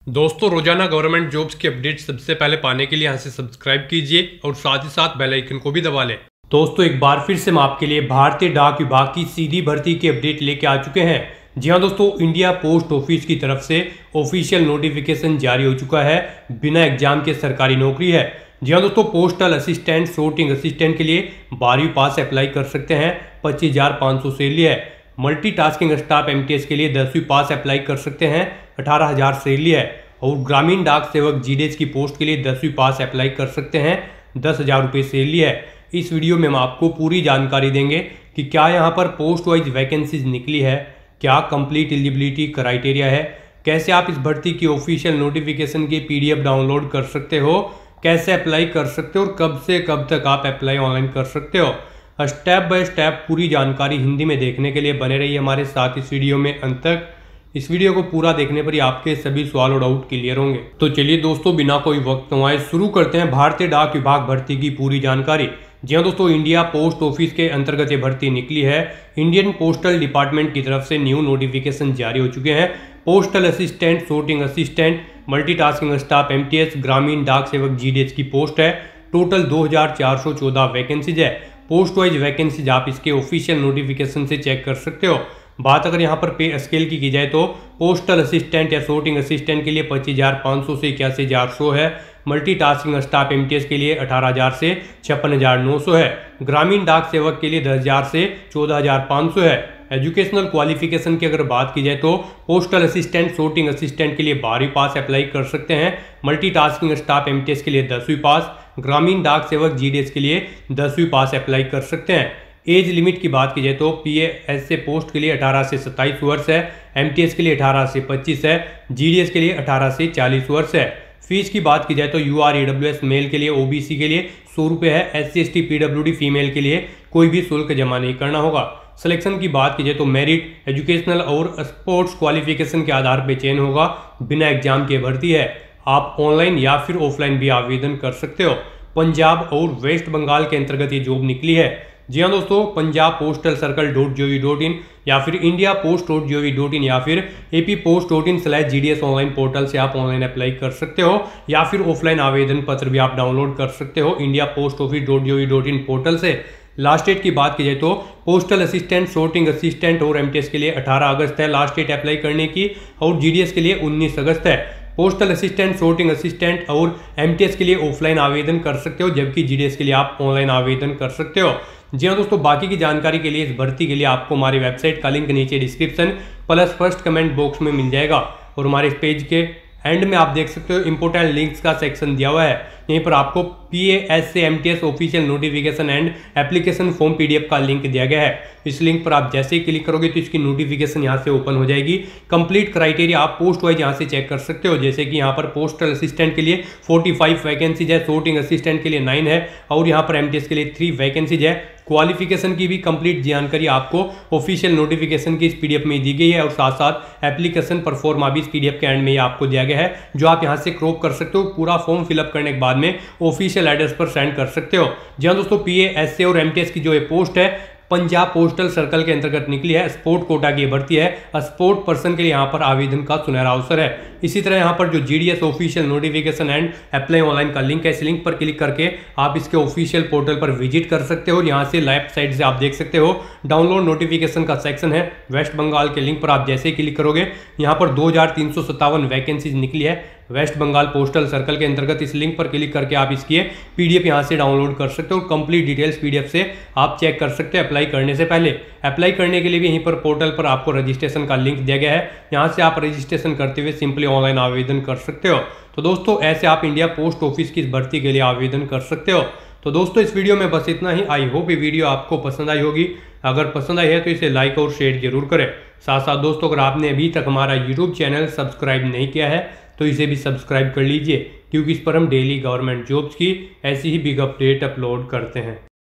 दोस्तों रोजाना government jobs की अपडेट सबसे पहले पाने के लिए यहाँ से सब्सक्राइब कीजिए और साथ ही साथ बेल आइकन को भी दबा लें। दोस्तों एक बार फिर से हम आपके लिए भारतीय डाक विभाग की सीधी भर्ती की अपडेट लेके आ चुके हैं। जी हाँ दोस्तों, इंडिया पोस्ट ऑफिस की तरफ से ऑफिशियल नोटिफिकेशन जारी हो चुका है। बिना एग्जाम के सरकारी नौकरी है। जी हाँ दोस्तों, पोस्टल असिस्टेंट, सॉर्टिंग असिस्टेंट के लिए 12वीं पास अप्लाई कर सकते हैं। 25,500 सैलरी है। मल्टीटास्किंग स्टाफ एमटीएस के लिए 10वीं पास अप्लाई कर सकते हैं। 18,000 सैलरी है। और ग्रामीण डाक सेवक जीडीएस की पोस्ट के लिए 10वीं पास अप्लाई कर सकते हैं। 10,000 रुपये सैलरी है। इस वीडियो में हम आपको पूरी जानकारी देंगे कि क्या यहाँ पर पोस्ट वाइज वैकेंसीज निकली है, क्या कंप्लीट एलिजिबिलिटी क्राइटेरिया है, कैसे आप इस भर्ती की ऑफिशियल नोटिफिकेशन की पीडीएफ डाउनलोड कर सकते हो, कैसे अप्लाई कर सकते हो और कब से कब तक आप अप्लाई ऑनलाइन कर सकते हो। स्टेप बाय स्टेप पूरी जानकारी हिंदी में देखने के लिए बने रहिए हमारे साथ इस वीडियो में अंत तक। इस वीडियो को पूरा देखने पर ही आपके सभी सवाल और डाउट क्लियर होंगे। तो चलिए दोस्तों, बिना कोई वक्त गंवाए शुरू करते हैं भारतीय डाक विभाग भर्ती की पूरी जानकारी। जी हाँ दोस्तों, इंडिया पोस्ट ऑफिस के अंतर्गत ये भर्ती निकली है। इंडियन पोस्टल डिपार्टमेंट की तरफ से न्यू नोटिफिकेशन जारी हो चुके हैं। Postal assistant, sorting assistant, multitasking staff MTS, Gramin Dak Sevak GDS की पोस्ट है। टोटल 2,414 वैकेंसीज है। पोस्ट वाइज वैकेंसीज आप इसके ऑफिशियल नोटिफिकेशन से चेक कर सकते हो। बात अगर यहाँ पर पे स्केल की जाए तो पोस्टल असिस्टेंट या सॉर्टिंग असिस्टेंट के लिए 25,500 से 81,100 है। मल्टीटास्किंग स्टाफ एमटीएस के लिए 18,000 से 56,900 है। ग्रामीण डाक सेवक के लिए 10,000 से 14,500 है। एजुकेशनल क्वालिफिकेशन की अगर बात की जाए तो पोस्टल असिस्टेंट, सॉर्टिंग असिस्टेंट के लिए 12वीं पास अप्लाई कर सकते हैं। मल्टीटास्किंग स्टाफ एमटीएस के लिए 10वीं पास, ग्रामीण डाक सेवक जीडीएस के लिए 10वीं पास अप्लाई कर सकते हैं। एज लिमिट की बात की जाए तो पीएएसए पोस्ट के लिए 18 से 27 वर्ष है। एमटीएस के लिए 18 से 25 है। जीडीएस के लिए 18 से 40 वर्ष है। फीस की बात की जाए तो यूआरईडब्ल्यूएस मेल के लिए, ओबीसी के लिए 100 रुपये है। एससी एसटी पीडब्ल्यूडी फीमेल के लिए कोई भी शुल्क जमा नहीं करना होगा। सिलेक्शन की बात की जाए तो मेरिट, एजुकेशनल और स्पोर्ट्स क्वालिफिकेशन के आधार पर चयन होगा। बिना एग्जाम के भर्ती है। आप ऑनलाइन या फिर ऑफलाइन भी आवेदन कर सकते हो। पंजाब और वेस्ट बंगाल के अंतर्गत ये जॉब निकली है। जी हाँ दोस्तों, पंजाब पोस्टल सर्कल.gov.in या फिर इंडिया post.gov.in या फिर appost.in/gds ऑनलाइन पोर्टल से आप ऑनलाइन अप्लाई कर सकते हो या फिर ऑफलाइन आवेदन पत्र भी आप डाउनलोड कर सकते हो इंडिया post.office.gov.in पोर्टल से। लास्ट डेट की बात की जाए तो पोस्टल असिस्टेंट, सॉर्टिंग असिस्टेंट और एमटीएस के लिए 18 अगस्त है लास्ट डेट अप्लाई करने की, और जीडीएस के लिए 19 अगस्त है। पोस्टल असिस्टेंट, सॉर्टिंग असिस्टेंट और एमटीएस के लिए ऑफलाइन आवेदन कर सकते हो, जबकि जीडीएस के लिए आप ऑनलाइन आवेदन कर सकते हो। जी हाँ दोस्तों, बाकी की जानकारी के लिए, इस भर्ती के लिए आपको हमारी वेबसाइट का लिंक नीचे description plus first comment box में मिल जाएगा। और हमारे इस पेज के एंड में आप देख सकते हो इंपोर्टेंट लिंक्स का सेक्शन दिया हुआ है। यहीं पर आपको PASA MTS official notification and application form PDF का लिंक दिया गया है। इस लिंक पर आप जैसे ही क्लिक करोगे तो इसकी नोटिफिकेशन यहाँ से ओपन हो जाएगी। कंप्लीट क्राइटेरिया आप पोस्ट वाइज यहाँ से चेक कर सकते हो। जैसे कि यहाँ पर पोस्टल असिस्टेंट के लिए 45 वैकेंसीज है, सॉर्टिंग असिस्टेंट के लिए 9 है और यहाँ पर एमटीएस के लिए 3 वैकेंसीज है। क्वालिफिकेशन की भी कंप्लीट जानकारी आपको ऑफिशियल नोटिफिकेशन की इस पीडीएफ में दी गई है और साथ साथ एप्लीकेशन परफॉर्मा भी इस पीडीएफ के एंड में आपको दिया गया है, जो आप यहाँ से क्रॉप कर सकते हो। पूरा फॉर्म फिलअप करने के बाद में ऑफिशियल एड्रेस पर सेंड कर सकते हो। जी हाँ दोस्तों, पीएएसए और एमटीएस की जो ये पोस्ट है पंजाब पोस्टल सर्कल के अंतर्गत निकली है। स्पोर्ट कोटा की भर्ती है। स्पोर्ट पर्सन के लिए यहाँ पर आवेदन का सुनहरा अवसर है। इसी तरह यहाँ पर जो GDS official notification and apply online का लिंक है, इस लिंक पर क्लिक करके आप इसके ऑफिशियल पोर्टल पर विजिट कर सकते हो। यहाँ से लेफ्ट साइड से आप देख सकते हो डाउनलोड नोटिफिकेशन का सेक्शन है। वेस्ट बंगाल के लिंक पर आप जैसे ही क्लिक करोगे यहाँ पर 2,357 वैकेंसीज निकली है वेस्ट बंगाल पोस्टल सर्कल के अंतर्गत। इस लिंक पर क्लिक करके आप इसकी पीडीएफ यहाँ से डाउनलोड कर सकते हो। कंप्लीट डिटेल्स पीडीएफ से आप चेक कर सकते हो अप्लाई करने से पहले। अप्लाई करने के लिए भी यहीं पर पोर्टल पर आपको रजिस्ट्रेशन का लिंक दिया गया है। यहाँ से आप रजिस्ट्रेशन करते हुए सिंपली ऑनलाइन आवेदन कर सकते हो। तो दोस्तों, ऐसे आप इंडिया पोस्ट ऑफिस की इस भर्ती के लिए आवेदन कर सकते हो। तो दोस्तों, इस वीडियो में बस इतना ही। आई होप ये वीडियो आपको पसंद आई होगी। अगर पसंद आई है तो इसे लाइक और शेयर जरूर करें। साथ साथ दोस्तों, अगर आपने अभी तक हमारा यूट्यूब चैनल सब्सक्राइब नहीं किया है तो इसे भी सब्सक्राइब कर लीजिए, क्योंकि इस पर हम डेली गवर्नमेंट जॉब्स की ऐसी ही बिग अपडेट अपलोड करते हैं।